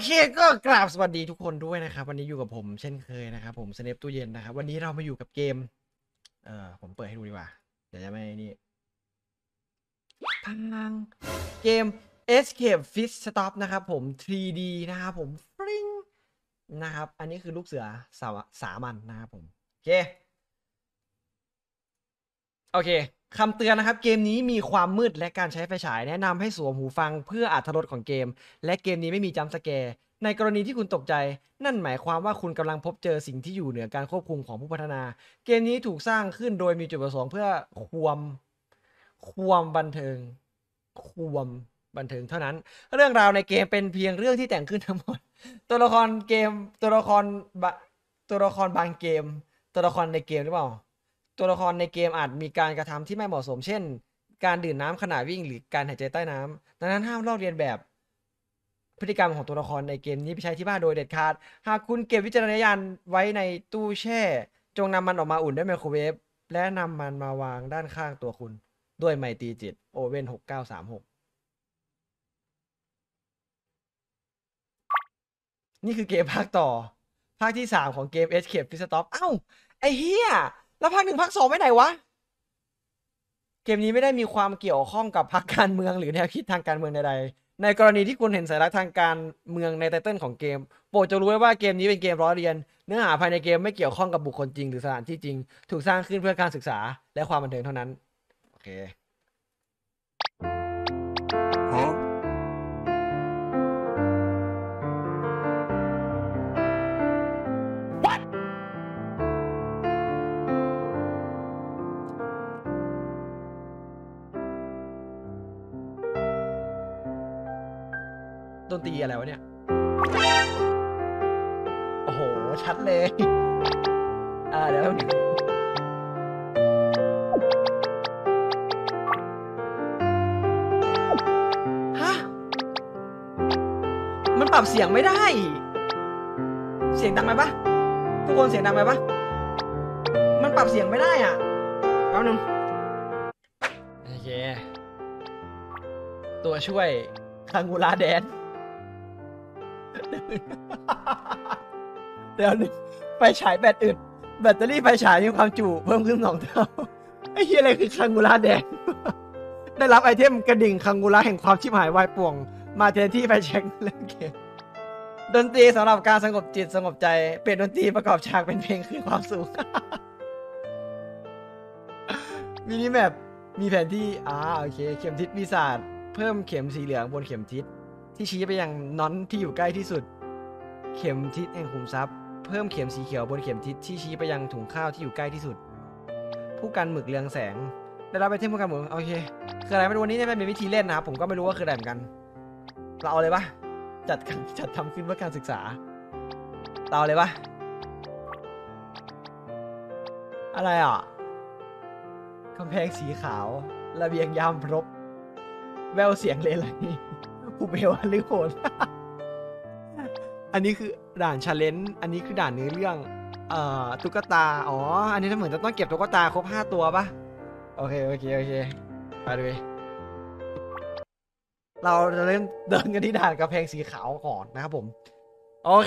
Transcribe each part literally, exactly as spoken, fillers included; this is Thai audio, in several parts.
เคก็กราบสวัสดีทุกคนด้วยนะครับวันนี้อยู่กับผมเช่นเคยนะครับผมสเนปตู้เย็นนะครับวันนี้เรามาอยู่กับเกมเอ่อผมเปิดให้ดูดีกว่าเดี๋ยวจะไม่นี่พังเกม Escape Fish Stop นะครับผม ทรี ดี นะครับผมฟริ้งนะครับอันนี้คือลูกเสือสาสามัญนะครับผมโอเคโอเคคำเตือนนะครับเกมนี้มีความมืดและการใช้ไฟฉายแนะนำให้สวมหูฟังเพื่ออรรถรสของเกมและเกมนี้ไม่มีจัมป์สแกร์ในกรณีที่คุณตกใจนั่นหมายความว่าคุณกำลังพบเจอสิ่งที่อยู่เหนือการควบคุมของผู้พัฒนาเกมนี้ถูกสร้างขึ้นโดยมีจุดประสงค์เพื่อความความบันเทิงความบันเทิงเท่านั้นเรื่องราวในเกมเป็นเพียงเรื่องที่แต่งขึ้นทั้งหมดตัวละครเกมตัวละครบะตัวละครบางเกมตัวละครในเกมหรือเปล่าตัวละครในเกมอาจมีการกระทำที่ไม่เหมาะสมเช่นการดื่มน้ำขณะวิ่งหรือการหายใจใต้น้ำดังนั้นห้ามลอกเลียนแบบพฤติกรรมของตัวละครในเกมนี้ไปใช้ที่บ้านโดยเด็ดขาดหากคุณเก็บวิจารณญาณไว้ในตู้แช่จงนำมันออกมาอุ่นด้วยไมโครเวฟและนำมันมาวางด้านข้างตัวคุณด้วยไมตรีจิตโอเว่นหกเก้าสามหกนี่คือเกมภาคต่อภาคที่สามของเกม Escape Fish Stop เอ้าไอ้เหี้ยแล้วภาคหนึ่งภาคสองไปไหนวะเกมนี้ไม่ได้มีความเกี่ยวข้องกับพรรคการเมืองหรือแนวคิดทางการเมืองใดๆในกรณีที่คุณเห็นสัญลักษณ์ทางการเมืองในไตเติลของเกมโปรดจะรู้ไว้ว่าเกมนี้เป็นเกมล้อเลียนเนื้อหาภายในเกมไม่เกี่ยวข้องกับบุคคลจริงหรือสถานที่จริงถูกสร้างขึ้นเพื่อการศึกษาและความบันเทิงเท่านั้นโอเคดนตรีอะไรวะเนี่ยโอ้โหชัดเลยอ่าเดี๋ยวฮะมันปรับเสียงไม่ได้เสียงดังไหมปะทุกคนเสียงดังไหมปะมันปรับเสียงไม่ได้อ่ะแป๊บนึงโอเคตัวช่วยคังกูลาแดนเดี๋ยวนึงไฟฉายแบตอึดแบตเตอรี่ไฟฉายมีความจุเพิ่มขึ้นสองเท่าไอ้เหี้ยอะไรคือคังกูลาแดนได้รับไอเทมกระดิ่งคังกูลาแห่งความชิบหายวายป่วงมาแทนที่ไฟแช็กเล่นเกมดนตรีสำหรับการสงบจิตสงบใจเปลี่ยนดนตรีประกอบฉากเป็นเพลงคือความสุขมินิแมปมีแผนที่อ่าโอเคเข็มทิศปีศาจเพิ่มเข็มสีเหลืองบนเข็มทิศที่ชี้ไปยังน็อตที่อยู่ใกล้ที่สุดเข็มทิศแห่งขุมทรัพย์เพิ่มเข็มสีเขียวบนเข็มทิศที่ชี้ไปยังถุงข้าวที่อยู่ใกล้ที่สุดผู้กันหมึกเรืองแสงได้รับไอเทมผู้กันหมึกโอเคคืออะไรไม่รู้วันนี้เนี่ยเป็นวิธีเล่นนะครับผมก็ไม่รู้ว่าคืออะไรเหมือนกันเราเอาเลยปะจัดจัดทำขึ้นเพื่อการศึกษาเราเอาเลยปะอะไรอ่ะกำแพงสีขาวระเบียงยามพรบแววเสียงเลไลผู้เบลวลิโคนอันนี้คือด่านชาเลนจ์อันนี้คือด่านเนื้อเรื่องเอ่อตุ๊กตาอ๋ออันนี้เหมือนจะต้องเก็บตุ๊กตาครบห้าตัวปะโอเคโอเคโอเคไปเลยเราจะเริ่มเดินกันที่ด่านกำแพงสีขาวก่อนนะครับผมโอเค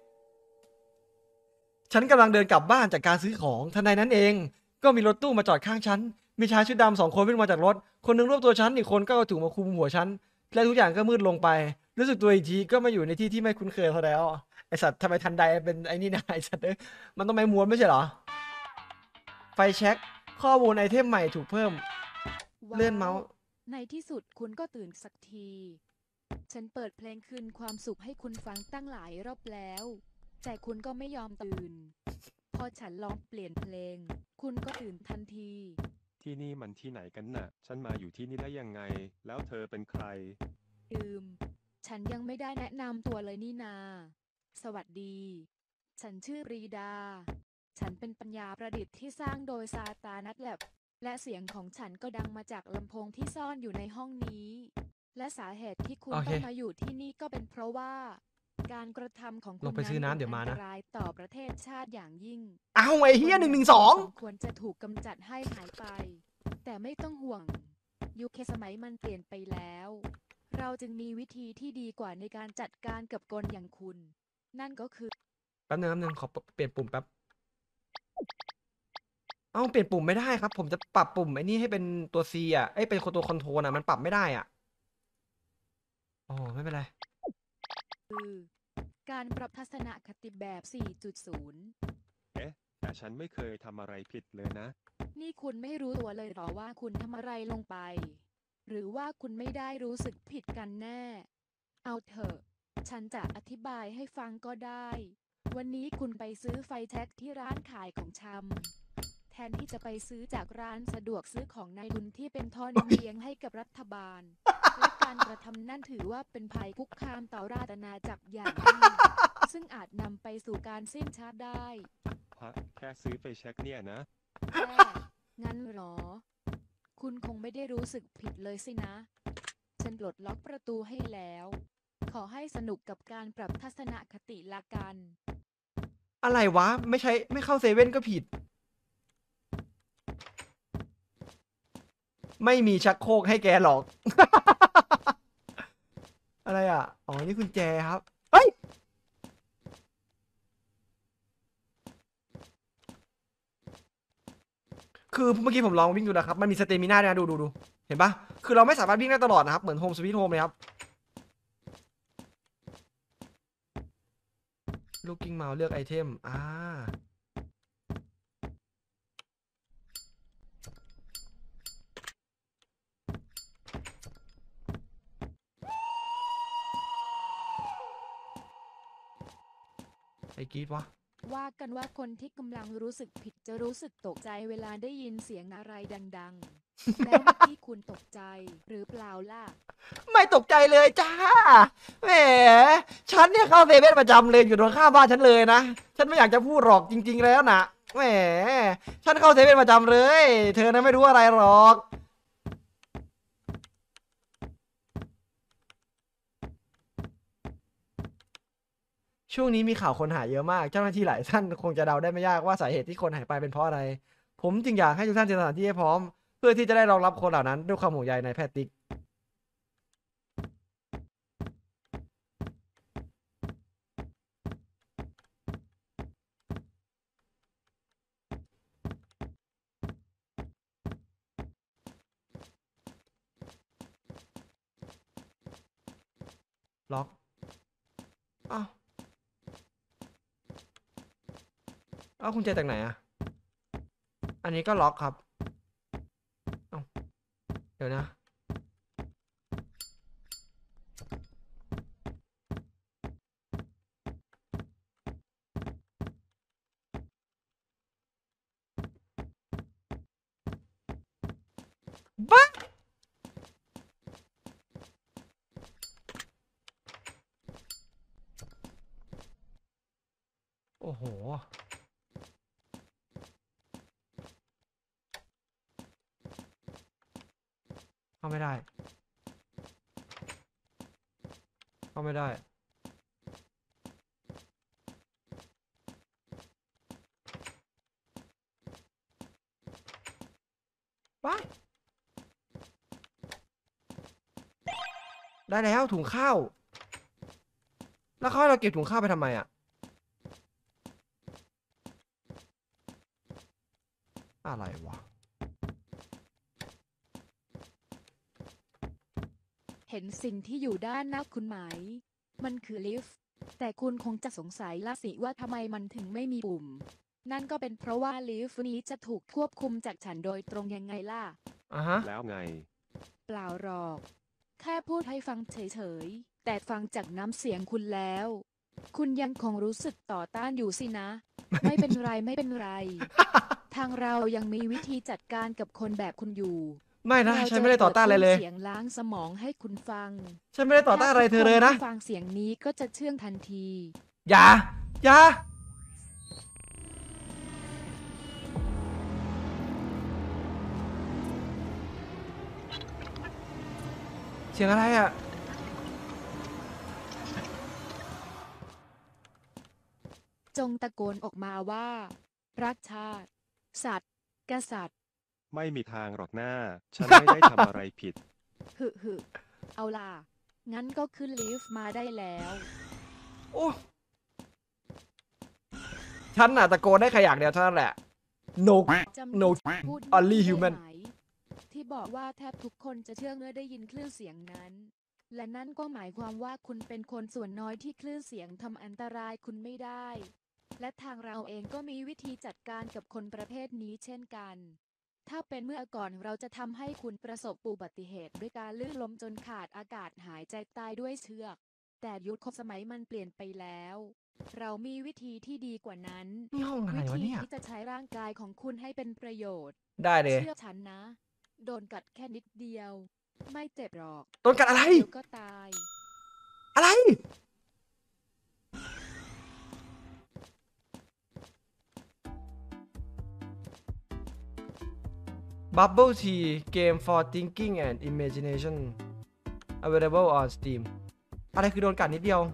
ฉันกำลังเดินกลับบ้านจากการซื้อของทันใดนั้นเองก็มีรถตู้มาจอดข้างฉันมีชายชุดดำสองคนวิ่งมาจากรถคนนึงรวบตัวฉันอีกคนก็เอาถุงมาคลุมหัวฉันและทุกอย่างก็มืดลงไปรู้สึกตัวอีกทีก็มาอยู่ในที่ที่ไม่คุ้นเคยเท่าแล้วไอสัตว์ทำไมทันใดเป็นไอ้นี่นะไอสัตว์เอ้ยมันต้องไม้ม้วนไม่ใช่เหรอไฟแช็กข้อมูลไอเทมใหม่ถูกเพิ่มเลื่อนเมาส์ในที่สุดคุณก็ตื่นสักที ฉันเปิดเพลงคืนความสุขให้คุณฟังตั้งหลายรอบแล้วแต่คุณก็ไม่ยอมตื่นพอฉันลองเปลี่ยนเพลงคุณก็ตื่นทันทีที่นี่มันที่ไหนกันน่ะฉันมาอยู่ที่นี่ได้ยังไงแล้วเธอเป็นใครอืมฉันยังไม่ได้แนะนำตัวเลยนี่นาสวัสดี ฉันชื่อปรีดาฉันเป็นปัญญาประดิษฐ์ที่สร้างโดยซาตานัทแลบและเสียงของฉันก็ดังมาจากลำโพงที่ซ่อนอยู่ในห้องนี้และสาเหตุที่คุณต้องมาอยู่ที่นี่ก็เป็นเพราะว่าการกระทำของคุณนั้นเป็นอันตรายต่อประเทศชาติอย่างยิ่งอ้าวไอ้เฮียหนึ่งหนึ่งสองควรจะถูกกำจัดให้หายไปแต่ไม่ต้องห่วงยุคสมัยมันเปลี่ยนไปแล้วเราจึงมีวิธีที่ดีกว่าในการจัดการกับกลอย่างคุณ นั่นก็คือแป๊บนึงแป๊บนึงขอเปลี่ยนปุ่มแป๊บเอ้าเปลี่ยนปุ่มไม่ได้ครับ ผมจะปรับปุ่มไอ้นี่ให้เป็นตัว C อ่ะเอ้ยเป็นตัวคอนโทรลอ่ะมันปรับไม่ได้อ่ะอ๋อไม่เป็นไรคือการปรับทัศนคติแบบ สี่จุดศูนย์เอ๊ะ แต่ฉันไม่เคยทำอะไรผิดเลยนะนี่คุณไม่รู้ตัวเลยหรอว่าคุณทำอะไรลงไป หรือว่าคุณไม่ได้รู้สึกผิดกันแน่ เอาเถอะ ฉันจะอธิบายให้ฟังก็ได้ วันนี้คุณไปซื้อไฟแช็กที่ร้านขายของชำแทนที่จะไปซื้อจากร้านสะดวกซื้อของนายทุนที่เป็นท่อน้ำเลี้ยงให้กับรัฐบาล และการกระทำนั่นถือว่าเป็นภัยคุกคามต่อราชอาณาจักรอย่างยิ่งซึ่งอาจนำไปสู่การสิ้นชาติได้ฮะ แค่ซื้อไฟแช็กเนี่ยนะแค่งั้นเหรอ คุณคงไม่ได้รู้สึกผิดเลยสินะ ฉันปลดล็อกประตูให้แล้ว ขอให้สนุกกับการปรับทัศนคติละกันอะไรวะ ไม่ใช่ไม่เข้าเซเว่นก็ผิด ไม่มีชักโครกให้แกหรอก อะไรอ่ะ อ๋อ นี่กุญแจครับ เฮ้ย คือเมื่อกี้ผมลองวิ่งดูนะครับ มันมีสเตมิน่าด้วยนะดูดูดูเห็นปะคือเราไม่สามารถวิ่งได้ตลอดนะครับ เหมือนโฮมสวีทโฮมเลยครับ ลูกกิ้งเมาส์เลือกไอเทม อ่า ไอ้กรีดวะว่ากันว่าคนที่กำลังรู้สึกผิดจะรู้สึกตกใจเวลาได้ยินเสียงอะไรดังๆ แล้วเมื่อกี้คุณตกใจหรือเปล่าล่ะไม่ตกใจเลยจ้า แหม ฉันเนี่ยเข้าเซเว่นประจำเลยอยู่ตรงข้ามบ้านฉันเลยนะ ฉันไม่อยากจะพูดหรอกจริง ๆ แล้วนะแหม ฉันเข้าเซเว่นประจำเลย เธอน่ะไม่รู้อะไรหรอก ช่วงนี้มีข่าวคนหายเยอะมาก เจ้าหน้าที่หลายท่านคงจะเดาได้ไม่ยากว่าสาเหตุที่คนหายไปเป็นเพราะอะไร ผมจึงอยากให้ทุกท่านเตรียมสถานที่ให้พร้อม เพื่อที่จะได้รองรับคนเหล่านั้นด้วยความห่วงใยในแพทย์ติ๊ก ล็อกอ้าวอ้าวคุณเจจากไหนอะอันนี้ก็ล็อกครับเอ้าเดี๋ยวนะบ้าโอ้โห เข้าไม่ได้ เข้าไม่ได้ไปได้แล้วถุงข้าว แล้วเขาให้เราเก็บถุงข้าวไปทำไมอ่ะ อะไรวะเห็นสิ่งที่อยู่ด้านหน้าคุณไหม มันคือลิฟต์ แต่คุณคงจะสงสัยละสิว่าทำไมมันถึงไม่มีปุ่ม นั่นก็เป็นเพราะว่าลิฟต์นี้จะถูกควบคุมจากฉันโดยตรงยังไงล่ะอ่ะฮะแล้วไงเปล่าหรอก แค่พูดให้ฟังเฉยๆ แต่ฟังจากน้ำเสียงคุณแล้ว คุณยังคงรู้สึกต่อต้านอยู่สินะ ไม่เป็นไรไม่เป็นไร ทางเรายังมีวิธีจัดการกับคนแบบคุณอยู่ไม่นะเราฉันไม่ได้ต่อต้านอะไรเลยจะปิดเครื่องเสียงล้างสมองให้คุณฟังฉันไม่ได้ต่อต้านอะไรเธอเลยนะถ้าทุกคที่ฟังเสียงนี้ก็จะเชื่องทันทีอย่า อย่า เสียงอะไรอ่ะจงตะโกนออกมาว่า รักชาติ สัตว์ กษัตริย์ไม่มีทางหรอกหน้า ฉันไม่ได้ทำอะไรผิดหึหึเอาล่ะงั้นก็ขึ้นลิฟต์มาได้แล้วโอ้ฉันน่ะตะโกนได้แค่อย่างเดียวเท่านั้นแหละ no จำ no ที่พูด only ได้ human ไหมที่บอกว่าแทบทุกคนจะเชื่อเมื่อได้ยินคลื่นเสียงนั้น และนั่นก็หมายความว่าคุณเป็นคนส่วนน้อยที่คลื่นเสียงทำอันตรายคุณไม่ได้ และทางเราเองก็มีวิธีจัดการกับคนประเภทนี้เช่นกัน ถ้าเป็นเมื่อก่อนเราจะทำให้คุณประสบอุบัติเหตุด้วยการลื่นล้มจนขาดอากาศหายใจตายด้วยเชือก แต่ยุคสมัยมันเปลี่ยนไปแล้ว เรามีวิธีที่ดีกว่านั้นนี่ห้องอะไรวิวะธีเนี่ยที่จะใช้ร่างกายของคุณให้เป็นประโยชน์ได้เลยเชื่อฉันนะ โดนกัดแค่นิดเดียว ไม่เจ็บหรอกโดนกัดอะไรเดี๋ยวก็ตายอะไร Bubble Tea Game for Thinking and Imagination Available on Steam อะไรคือโดนกัดนิดเดียว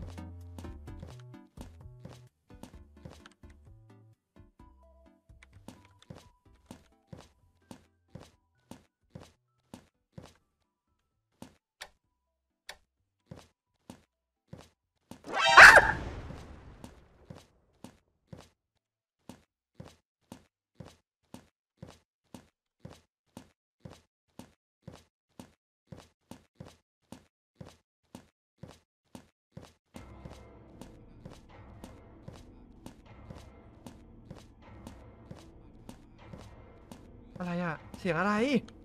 อะไรอะเสียงอะไร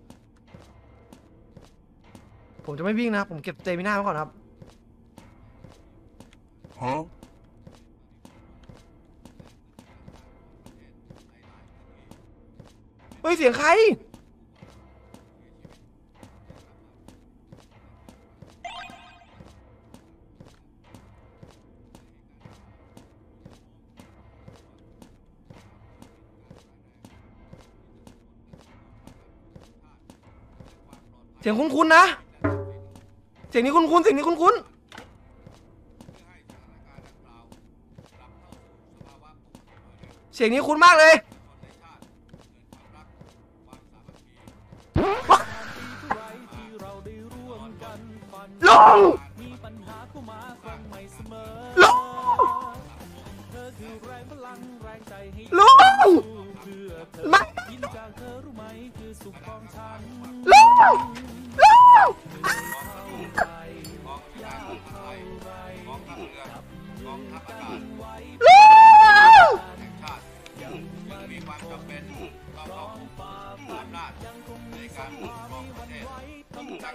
ผมจะไม่วิ่งนะ ผมเก็บเตมิน่าไว้ก่อนครับ Huh? เฮ้ย เสียงใคร เสียงคุ้นๆนะ เสียงนี้คุ้นๆเสียงนี้คุ้นๆเสียงนี้คุ้นมากเลย ลง ลง ลง มา ลง ลง ลงมีความจำเป็นต้องเอาอำนาจในการปกครองประเทศตั้ง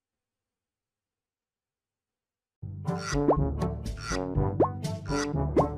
Thank you.